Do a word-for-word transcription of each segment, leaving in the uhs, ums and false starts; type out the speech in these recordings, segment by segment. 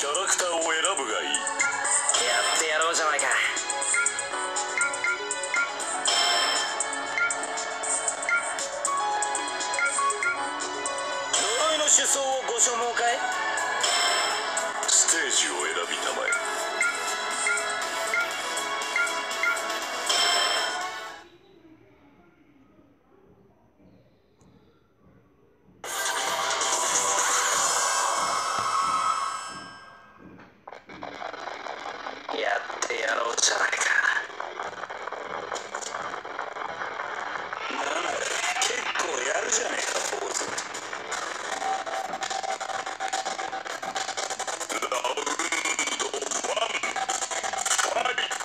ャラクターを選ぶがいい。 やってやろうじゃないか。呪いの首相をご所望かい？ ステージを選びたまえ。 やってやろうじゃないか。 なんだ、結構やるじゃねえか、坊主。ラウンドワン、ファイト。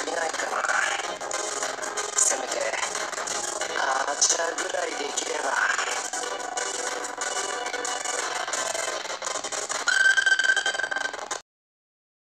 せめてアーチャーぐらいできれば。